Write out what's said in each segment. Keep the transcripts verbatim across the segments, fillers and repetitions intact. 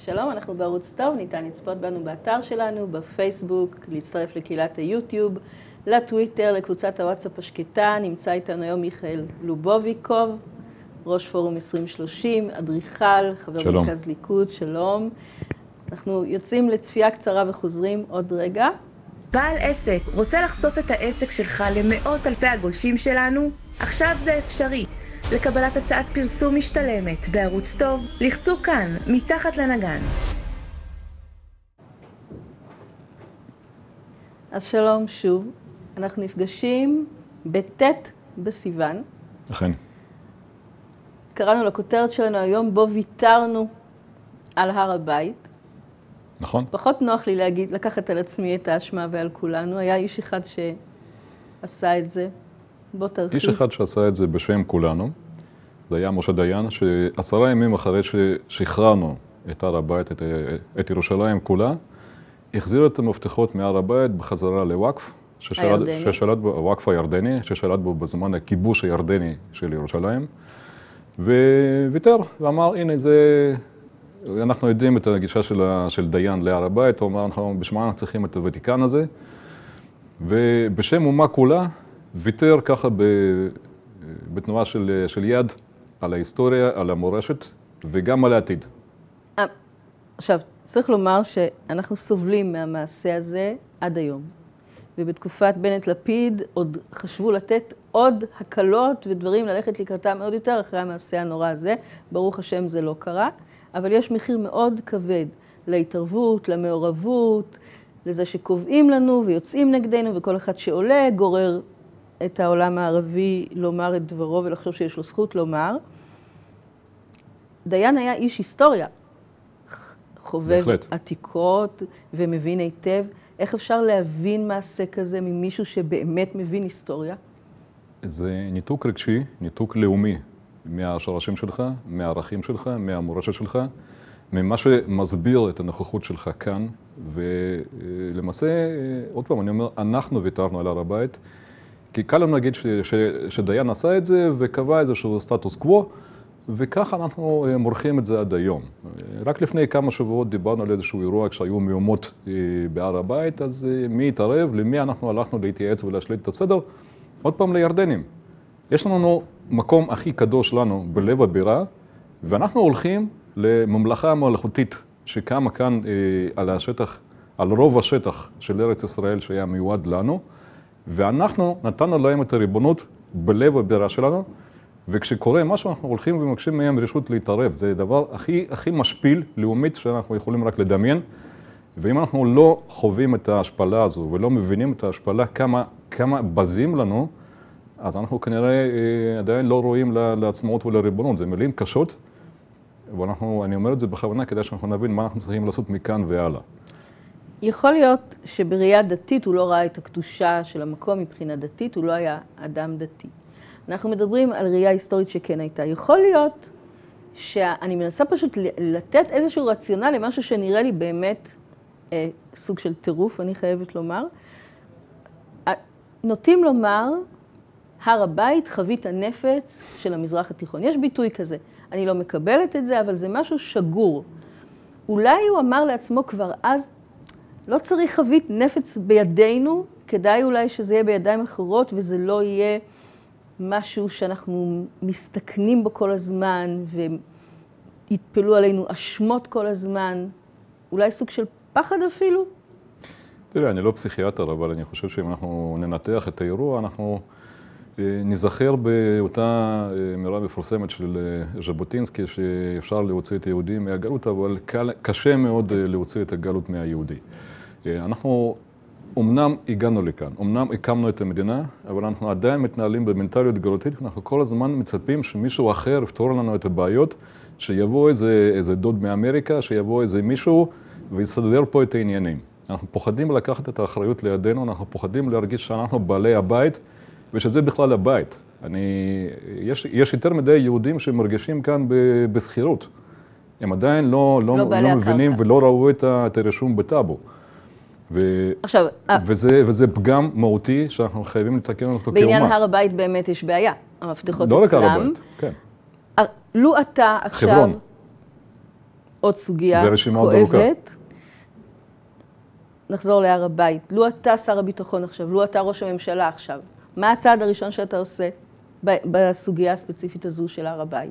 שלום, אנחנו בערוץ טוב, ניתן לצפות בנו באתר שלנו, בפייסבוק, להצטרף לקהילת היוטיוב, לטוויטר, לקבוצת הוואטסאפ השקטה. נמצא איתנו היום מיכאל לובוביקוב, ראש פורום עשרים שלושים, אדריכל, חבר מרכז ליכוד, שלום. אנחנו יוצאים לצפייה קצרה וחוזרים עוד רגע. בעל עסק, רוצה לחשוף את העסק שלך למאות אלפי הגולשים שלנו? עכשיו זה אפשרי. לקבלת הצעת פרסום משתלמת בערוץ טוב, לחצו כאן, מתחת לנגן. אז שלום שוב, אנחנו נפגשים בט' בסיוון. אכן. קראנו לכותרת שלנו היום, בו ויתרנו על הר הבית. נכון. פחות נוח לי להגיד, לקחת על עצמי את האשמה ועל כולנו. היה איש אחד שעשה את זה. בוא תרחיב. איש אחד שעשה את זה בשם כולנו. זה היה משה דיין, שעשרה ימים אחרי ששחררנו את הר הבית, את, את ירושלים כולה, החזיר את המפתחות מהר הבית בחזרה לוואקף, ששלט בו, הוואקף הירדני, ששלט בו בזמן הכיבוש הירדני של ירושלים, וויתר, ואמר, הנה זה, אנחנו יודעים את הגישה של, של דיין להר הבית, הוא אמר, אנחנו בשביל מה אנחנו צריכים את הוותיקן הזה, ובשם אומה כולה, ויתר ככה ב, בתנועה של, של יד, על ההיסטוריה, על המורשת, וגם על העתיד. עכשיו, צריך לומר שאנחנו סובלים מהמעשה הזה עד היום. ובתקופת בנט-לפיד עוד חשבו לתת עוד הקלות ודברים ללכת לקראתם עוד יותר אחרי המעשה הנורא הזה. ברוך השם זה לא קרה, אבל יש מחיר מאוד כבד להתערבות, למעורבות, לזה שקובעים לנו ויוצאים נגדנו, וכל אחד שעולה גורר את העולם הערבי לומר את דברו ולחשוב שיש לו זכות לומר. דיין היה איש היסטוריה, חובב עתיקות ומבין היטב. איך אפשר להבין מעשה כזה ממישהו שבאמת מבין היסטוריה? זה ניתוק רגשי, ניתוק לאומי מהשורשים שלך, מהערכים שלך, מהמורשת שלך, ממה שמסביר את הנוכחות שלך כאן. ולמעשה, עוד פעם, אני אומר, אנחנו ויתרנו על הר הבית, כי קל לנו להגיד ש, ש, שדיין עשה את זה וקבע איזשהו סטטוס קוו, וככה אנחנו מורחים את זה עד היום. רק לפני כמה שבועות דיברנו על איזשהו אירוע כשהיו מהומות בהר הבית, אז מי התערב, למי אנחנו הלכנו להתייעץ ולהשליט את הסדר? עוד פעם לירדנים. יש לנו מקום הכי קדוש לנו בלב הבירה, ואנחנו הולכים לממלכה מלכותית שקמה כאן על השטח, על רוב השטח של ארץ ישראל שהיה מיועד לנו, ואנחנו נתנו להם את הריבונות בלב הבירה שלנו, וכשקורה משהו אנחנו הולכים ומבקשים מהם רשות להתערב. זה דבר הכי, הכי משפיל, לאומית, שאנחנו יכולים רק לדמיין. ואם אנחנו לא חווים את ההשפלה הזו ולא מבינים את ההשפלה כמה, כמה בזים לנו, אז אנחנו כנראה אה, עדיין לא רואים לעצמאות ולריבונות. זה מילים קשות, ואנחנו, אני אומר את זה בכוונה כדי שאנחנו נבין מה אנחנו צריכים לעשות מכאן והלאה. יכול להיות שבראייה דתית הוא לא ראה את הקדושה של המקום מבחינה דתית, הוא לא היה אדם דתי. אנחנו מדברים על ראייה היסטורית שכן הייתה. יכול להיות שאני מנסה פשוט לתת איזשהו רציונל למשהו שנראה לי באמת אה, סוג של טירוף, אני חייבת לומר. נוטים לומר, הר הבית חבית הנפץ של המזרח התיכון. יש ביטוי כזה. אני לא מקבלת את זה, אבל זה משהו שגור. אולי הוא אמר לעצמו כבר אז, לא צריך חבית נפץ בידינו, כדאי אולי שזה יהיה בידיים אחרות, וזה לא יהיה משהו שאנחנו מסתכנים בו כל הזמן, ויתפלו עלינו אשמות כל הזמן, אולי סוג של פחד אפילו? תראה, אני לא פסיכיאטר, אבל אני חושב שאם אנחנו ננתח את האירוע, אנחנו נזכר באותה אמירה מפורסמת של ז'בוטינסקי, שאפשר להוציא את היהודים מהגלות, אבל קשה מאוד להוציא את הגלות מהיהודי. אנחנו אמנם הגענו לכאן, אמנם הקמנו את המדינה, אבל אנחנו עדיין מתנהלים במנטליות גלותית, אנחנו כל הזמן מצפים שמישהו אחר יפתור לנו את הבעיות, שיבוא איזה, איזה דוד מאמריקה, שיבוא איזה מישהו ויסדר פה את העניינים. אנחנו פוחדים לקחת את האחריות לידינו, אנחנו פוחדים להרגיש שאנחנו בעלי הבית, ושזה בכלל הבית. אני, יש, יש יותר מדי יהודים שמרגישים כאן בסחירות. הם עדיין לא, לא, לא, לא מבינים ולא ראו את, את הרשום בטאבו. ו... עכשיו, וזה, וזה פגם מהותי שאנחנו חייבים לתקן אותו כאומה. בעניין הר הבית באמת יש בעיה. המפתחות לא אצלם. לא רק הר הבית, כן. לו אתה עכשיו... חברון. עוד סוגיה ורשימה עוד ארוכה. כואבת. נחזור להר הבית. לו אתה שר הביטחון עכשיו, לו אתה ראש הממשלה עכשיו, מה הצעד הראשון שאתה עושה בסוגיה הספציפית הזו של הר הבית?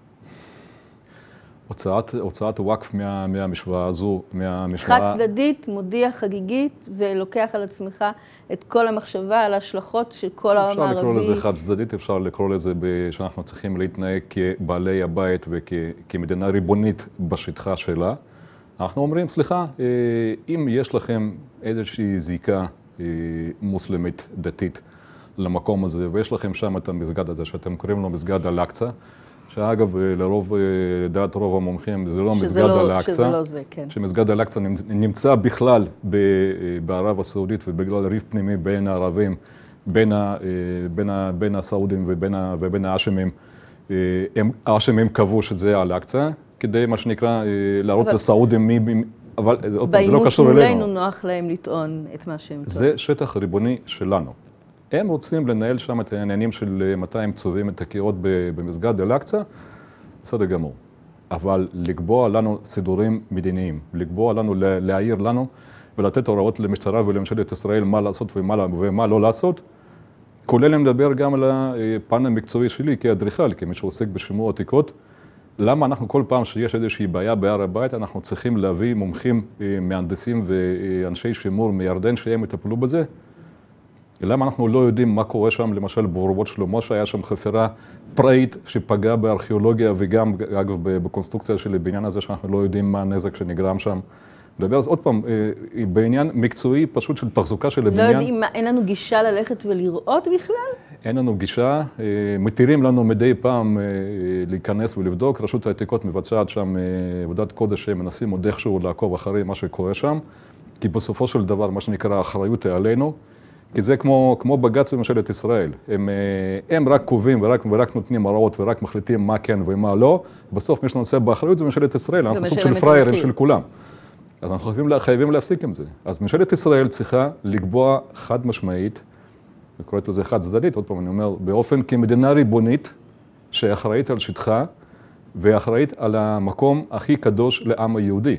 הוצאת, הוצאת וואקף מה, מהמשוואה הזו, מהמשוואה... חד צדדית, מודיע חגיגית, ולוקח על עצמך את כל המחשבה על ההשלכות של כל העם הערבי. אפשר לקרוא לזה חד צדדית, אפשר לקרוא לזה שאנחנו צריכים להתנהג כבעלי הבית וכמדינה ריבונית בשטחה שלה. אנחנו אומרים, סליחה, אם יש לכם איזושהי זיקה מוסלמית דתית למקום הזה, ויש לכם שם את המסגד הזה, שאתם קוראים לו מסגד אל-אקצא, שאגב, לרוב, לדעת רוב המומחים, זה לא מסגד אל-אקצא. שזה לא זה, כן. שמסגד אל-אקצא נמצא בכלל בערב הסעודית, ובגלל ריב פנימי בין הערבים, בין, ה, בין, ה, בין הסעודים ובין, ה, ובין האשמים. האשמים קבעו שזה אל-אקצא, כדי מה שנקרא להראות לסעודים מי... אבל זה לא קשור אלינו. בעימות מולנו נוח להם לטעון את מה שהם זה טוב. שטח ריבוני שלנו. הם רוצים לנהל שם את העניינים של מתי הם צובעים את הקירות במסגד אל-אקצא, בסדר גמור. אבל לקבוע לנו סידורים מדיניים, לקבוע לנו, להעיר לנו ולתת הוראות למשטרה ולממשלת ישראל מה לעשות ומה, ומה לא לעשות, כולל לדבר גם על הפן המקצועי שלי כאדריכל, כמי שעוסק בשימור עתיקות. למה אנחנו כל פעם שיש איזושהי בעיה בהר הבית, אנחנו צריכים להביא מומחים, מהנדסים ואנשי שימור מירדן שהם יטפלו בזה? למה אנחנו לא יודעים מה קורה שם, למשל באורוות שלמה, שהיה שם חפירה פראית שפגעה בארכיאולוגיה וגם, אגב, בקונסטרוקציה של הבניין הזה, שאנחנו לא יודעים מה הנזק שנגרם שם. לדבר, אז עוד פעם, בעניין מקצועי פשוט של תחזוקה של הבניין. לא יודעים, מה, אין לנו גישה ללכת ולראות בכלל? אין לנו גישה, מתירים לנו מדי פעם להיכנס ולבדוק. רשות העתיקות מבצעת שם עבודת קודש שהם מנסים עוד איכשהו לעקוב אחרי מה שקורה שם, כי בסופו של דבר, מה שנקרא, האחריות היא עלינו. כי זה כמו, כמו בג"ץ וממשלת ישראל. הם, הם רק קובעים ורק, ורק נותנים הוראות ורק מחליטים מה כן ומה לא. בסוף מי שנושא באחריות זה ממשלת ישראל. אנחנו סוג של פריירים של כולם. אז אנחנו חייבים, חייבים להפסיק עם זה. אז ממשלת ישראל צריכה לקבוע חד משמעית, אני קוראת לזה חד צדדית, עוד פעם אני אומר, באופן כמדינה ריבונית שאחראית על שטחה ואחראית על המקום הכי קדוש לעם היהודי.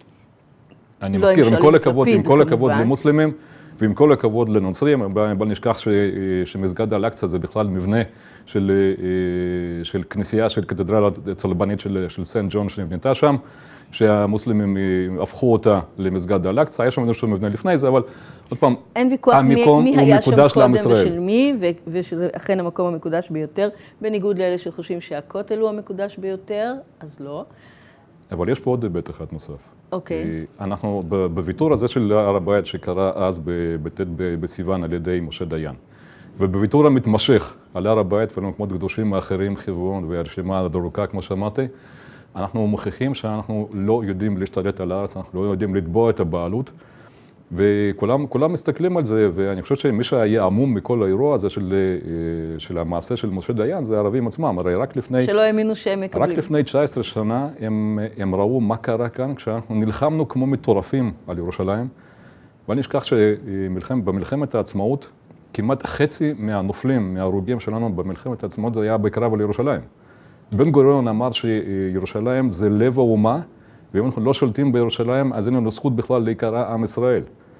אני לא מזכיר, עם כל הכבוד, עם כל הכבוד כמובן. למוסלמים, ועם כל הכבוד לנוצרים, בל נשכח ש, שמסגד אל-אקצא זה בכלל מבנה של, של כנסייה, של קתדרלה צלבנית של, של סנט ג'ון שנבנתה שם, שהמוסלמים הפכו אותה למסגד אל-אקצא, היה שם איזשהו מבנה לפני זה, אבל עוד פעם, אין ויכוח מי, מי היה שם קודם ושל מי, ו- ושזה אכן המקום המקודש ביותר, בניגוד לאלה שחושבים שהכותל הוא המקודש ביותר, אז לא. אבל יש פה עוד היבט אחד נוסף. אוקיי. אנחנו בוויתור הזה של הר הבית שקרה אז בט' בסיוון על ידי משה דיין, ובוויתור המתמשך על הר הבית ולמקומות קדושים האחרים, חברון והרשימה הארוכה כמו שאמרתי, אנחנו מוכיחים שאנחנו לא יודעים להשתלט על הארץ, אנחנו לא יודעים לתבוע את הבעלות, וכולם כולם מסתכלים על זה, ואני חושב שמי שהיה עמום מכל האירוע הזה של, של המעשה של משה דיין זה הערבים עצמם, הרי רק לפני... שלא האמינו שהם מקבלים. רק לפני תשע עשרה שנה הם, הם ראו מה קרה כאן כשאנחנו נלחמנו כמו מטורפים על ירושלים, ואני אשכח שבמלחמת העצמאות כמעט חצי מהנופלים, מההרוגים שלנו במלחמת העצמאות זה היה בקרב על ירושלים. בן גוריון אמר שירושלים זה לב האומה, ואם אנחנו לא שולטים בירושלים, אז אין לנו זכות בכלל להיקרא עם ישראל.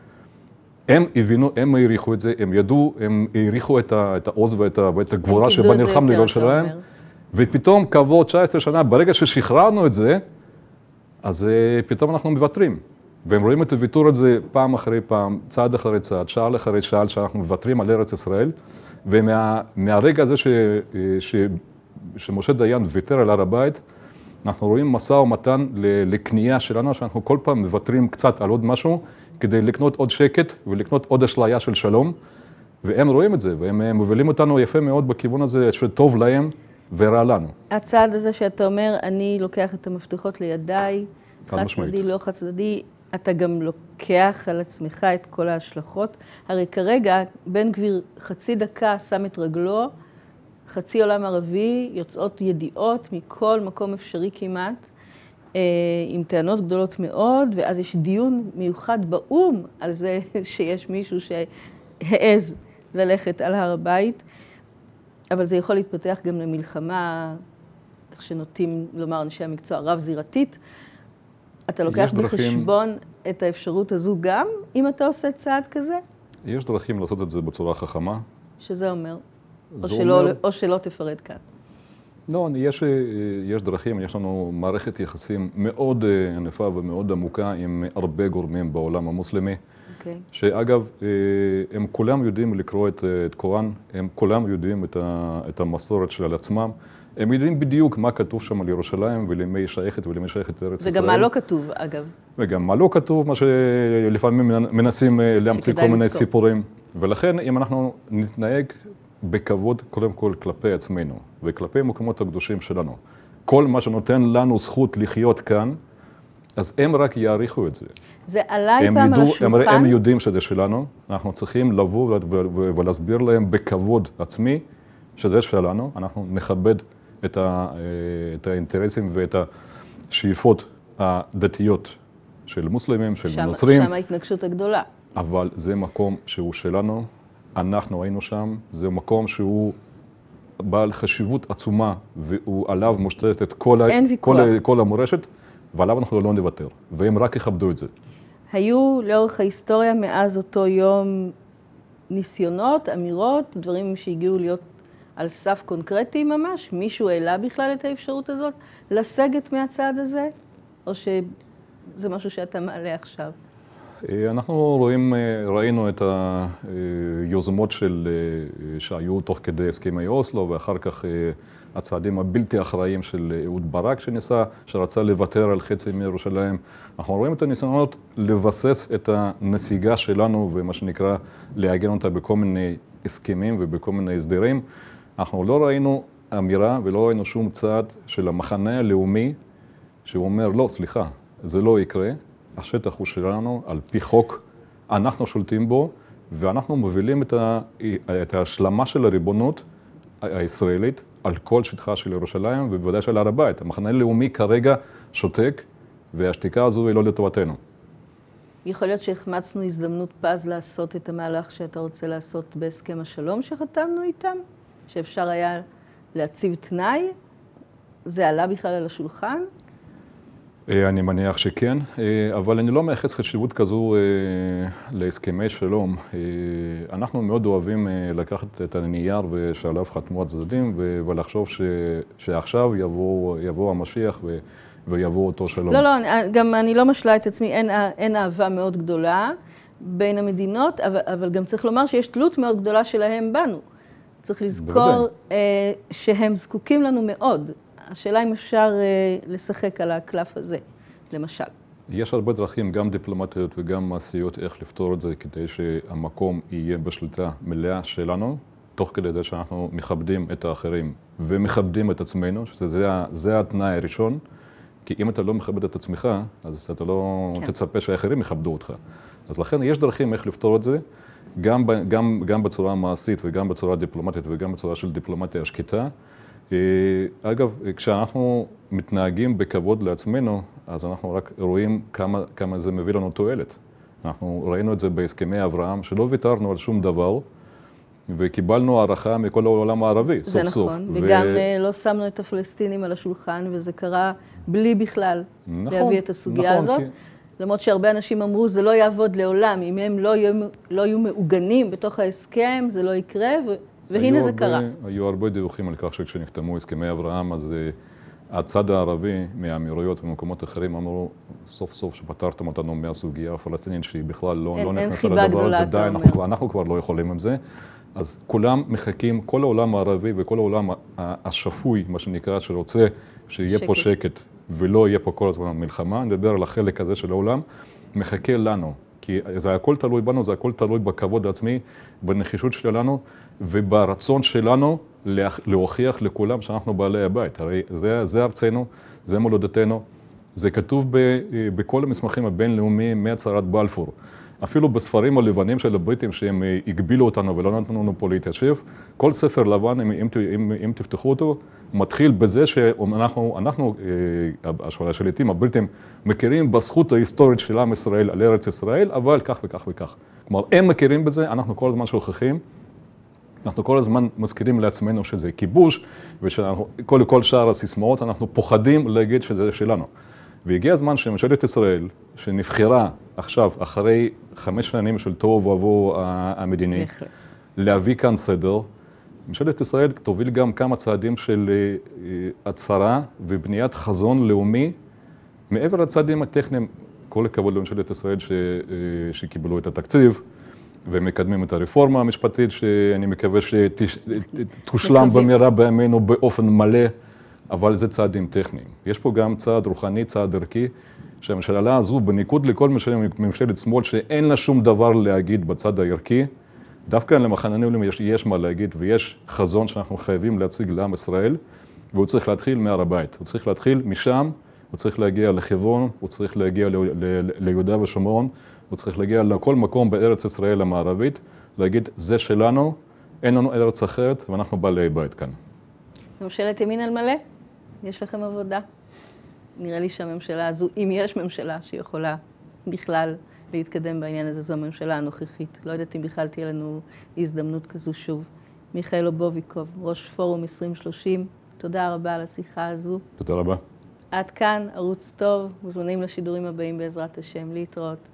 הם הבינו, הם העריכו את זה, הם ידעו, הם העריכו את, ה, את העוז ואת, ה, ואת הגבורה שבה נלחמנו בירושלים, ופתאום כעבור תשע עשרה שנה, ברגע ששחררנו את זה, אז פתאום אנחנו מוותרים. והם רואים את הוויתור הזה פעם אחרי פעם, צעד אחרי צעד, שעל אחרי שעל, שאנחנו מוותרים על ארץ ישראל, ומהרגע הזה ש, ש, שמשה דיין ויתר על הר הבית, אנחנו רואים משא ומתן לקנייה שלנו, שאנחנו כל פעם מוותרים קצת על עוד משהו, כדי לקנות עוד שקט ולקנות עוד אשליה של שלום, והם רואים את זה, והם מובילים אותנו יפה מאוד בכיוון הזה שטוב להם ורע לנו. הצעד הזה שאתה אומר, אני לוקח את המפתחות לידיי, חד צדדי, לא חד צדדי, אתה גם לוקח על עצמך את כל ההשלכות. הרי כרגע בן גביר חצי דקה שם את רגלו, חצי עולם ערבי, יוצאות ידיעות מכל מקום אפשרי כמעט, עם טענות גדולות מאוד, ואז יש דיון מיוחד באום על זה שיש מישהו שהעז ללכת על הר הבית, אבל זה יכול להתפתח גם למלחמה, איך שנוטים לומר אנשי המקצוע, רב זירתית, אתה לוקח בחשבון את האפשרות הזו גם, אם אתה עושה צעד כזה? יש דרכים לעשות את זה בצורה חכמה. שזה אומר? או שלא, אומר... או שלא תפרט כאן. לא, יש, יש דרכים, יש לנו מערכת יחסים מאוד ענפה ומאוד עמוקה עם הרבה גורמים בעולם המוסלמי. Okay. שאגב, הם כולם יודעים לקרוא את, את קוראן, הם כולם יודעים את, ה, את המסורת של עצמם. הם יודעים בדיוק מה כתוב שם על ירושלים ולמי היא שייכת ולמי שייכת לארץ ישראל. וגם מה לא כתוב, אגב. וגם מה לא כתוב, מה שלפעמים מנסים להמציא כל מיני לזכור. סיפורים. ולכן, אם אנחנו נתנהג בכבוד, קודם כל כלפי עצמנו, וכלפי מקומות הקדושים שלנו, כל מה שנותן לנו זכות לחיות כאן, אז הם רק יעריכו את זה. זה עליי פעם על השולחן. הם, הם יודעים שזה שלנו, אנחנו צריכים לבוא ולהסביר להם בכבוד עצמי, שזה שלנו, אנחנו נכבד את, ה, את האינטרסים ואת השאיפות הדתיות של מוסלמים, של שם, נוצרים. שם ההתנגשות הגדולה. אבל זה מקום שהוא שלנו, אנחנו היינו שם, זה מקום שהוא בעל חשיבות עצומה, והוא עליו מושתת את כל, ה, כל, ה, כל המורשת, ועליו אנחנו לא נוותר, והם רק יכבדו את זה. היו לאורך ההיסטוריה מאז אותו יום ניסיונות, אמירות, דברים שהגיעו להיות על סף קונקרטי ממש? מישהו העלה בכלל את האפשרות הזאת לסגת מהצעד הזה? או שזה משהו שאתה מעלה עכשיו? אנחנו רואים, ראינו את היוזמות של, שהיו תוך כדי הסכמי אוסלו, ואחר כך הצעדים הבלתי אחראיים של אהוד ברק שניסה, שרצה לוותר על חצי מירושלים. אנחנו רואים את הניסיונות לבסס את הנסיגה שלנו, ומה שנקרא לעגן אותה בכל מיני הסכמים ובכל מיני הסדרים. אנחנו לא ראינו אמירה ולא ראינו שום צעד של המחנה הלאומי שהוא אומר, לא, סליחה, זה לא יקרה, השטח הוא שלנו, על פי חוק, אנחנו שולטים בו, ואנחנו מובילים את, ה, את ההשלמה של הריבונות הישראלית על כל שטחה של ירושלים, ובוודאי של הר הבית. המחנה הלאומי כרגע שותק, והשתיקה הזו היא לא לטובתנו. יכול להיות שהחמצנו הזדמנות פז לעשות את המהלך שאתה רוצה לעשות בהסכם השלום שחתמנו איתם? שאפשר היה להציב תנאי? זה עלה בכלל על השולחן? אני מניח שכן, אבל אני לא מייחס חשיבות כזו להסכמי שלום. אנחנו מאוד אוהבים לקחת את הנייר שעליו חתמו הצדדים ולחשוב ש... שעכשיו יבוא, יבוא המשיח ו... ויבוא אותו שלום. לא, לא, גם אני לא משלה את עצמי, אין, אין אהבה מאוד גדולה בין המדינות, אבל, אבל גם צריך לומר שיש תלות מאוד גדולה שלהם בנו. צריך לזכור אה, שהם זקוקים לנו מאוד. השאלה אם אפשר אה, לשחק על הקלף הזה, למשל. יש הרבה דרכים, גם דיפלומטיות וגם מעשיות, איך לפתור את זה כדי שהמקום יהיה בשליטה מלאה שלנו, תוך כדי זה שאנחנו מכבדים את האחרים ומכבדים את עצמנו, שזה זה התנאי הראשון, כי אם אתה לא מכבד את עצמך, אז אתה לא כן. תצפה שהאחרים יכבדו אותך. אז לכן יש דרכים איך לפתור את זה, גם, גם, גם בצורה מעשית וגם בצורה דיפלומטית וגם בצורה של דיפלומטיה שקטה. אגב, כשאנחנו מתנהגים בכבוד לעצמנו, אז אנחנו רק רואים כמה, כמה זה מביא לנו תועלת. אנחנו ראינו את זה בהסכמי אברהם, שלא ויתרנו על שום דבר, וקיבלנו הערכה מכל העולם הערבי, סוף זה סוף. זה נכון, ו... וגם לא שמנו את הפלסטינים על השולחן, וזה קרה בלי בכלל נכון, להביא את הסוגיה נכון, הזאת. כי... למרות שהרבה אנשים אמרו, זה לא יעבוד לעולם, אם הם לא יהיו, לא יהיו מעוגנים בתוך ההסכם, זה לא יקרה, ו... והנה זה הרבה, קרה. היו הרבה דיווחים על כך שכשנחתמו הסכמי אברהם, אז uh, הצד הערבי מהאמירויות ומקומות אחרים אמרו, סוף סוף שפתרתם אותנו מהסוגיה הפלסטינית, שהיא בכלל לא, לא נכנסה לדבר הזה, די, אנחנו, אנחנו כבר לא יכולים עם זה. אז כולם מחכים, כל העולם הערבי וכל העולם השפוי, מה שנקרא, שרוצה שיהיה שקט. פה שקט ולא יהיה פה כל הזמן מלחמה, אני מדבר על החלק הזה של העולם, מחכה לנו. כי זה הכל תלוי בנו, זה הכל תלוי בכבוד העצמי, בנחישות שלנו וברצון שלנו להוכיח לכולם שאנחנו בעלי הבית. הרי זה, זה ארצנו, זה מולדתנו, זה כתוב ב, בכל המסמכים הבינלאומיים מהצהרת בלפור. אפילו בספרים הלבנים של הבריטים שהם הגבילו אותנו ולא נתנו לנו פה להתיישב, כל ספר לבן, אם, אם, אם, אם תפתחו אותו, מתחיל בזה שאנחנו, אנחנו, השליטים הבריטים, מכירים בזכות ההיסטורית של עם ישראל על ארץ ישראל, אבל כך וכך וכך. כלומר, הם מכירים בזה, אנחנו כל הזמן שוכחים, אנחנו כל הזמן מזכירים לעצמנו שזה כיבוש, וכל כל שאר הסיסמאות, אנחנו פוחדים להגיד שזה שלנו. והגיע הזמן שממשלת ישראל, שנבחרה עכשיו, אחרי חמש שנים של תוהו ובוהו המדיני, להביא כאן סדר, ממשלת ישראל תוביל גם כמה צעדים של הצהרה ובניית חזון לאומי, מעבר לצעדים הטכניים. כל הכבוד לממשלת ישראל ש... שקיבלו את התקציב ומקדמים את הרפורמה המשפטית, שאני מקווה שתושלם במהרה בימינו באופן מלא, אבל זה צעדים טכניים. יש פה גם צעד רוחני, צעד ערכי, שהממשלה הזו, בניגוד לכל ממשלת שמאל, שאין לה שום דבר להגיד בצד הערכי, דווקא למחנה הנאורים יש, יש מה להגיד, ויש חזון שאנחנו חייבים להציג לעם ישראל, והוא צריך להתחיל מהר הבית. הוא צריך להתחיל משם, הוא צריך להגיע לחברון, הוא צריך להגיע ל, ל, ליהודה ושומרון, הוא צריך להגיע לכל מקום בארץ ישראל המערבית, להגיד, זה שלנו, אין לנו ארץ אחרת, ואנחנו בעלי בית כאן. ממשלת ימין על מלא? יש לכם עבודה? נראה לי שהממשלה הזו, אם יש ממשלה שיכולה בכלל להתקדם בעניין הזה, זו הממשלה הנוכחית. לא יודעת אם בכלל תהיה לנו הזדמנות כזו שוב. מיכאל לובוביקוב, ראש פורום עשרים שלושים, תודה רבה על השיחה הזו. תודה רבה. עד כאן, ערוץ טוב, מוזמנים לשידורים הבאים בעזרת השם, להתראות.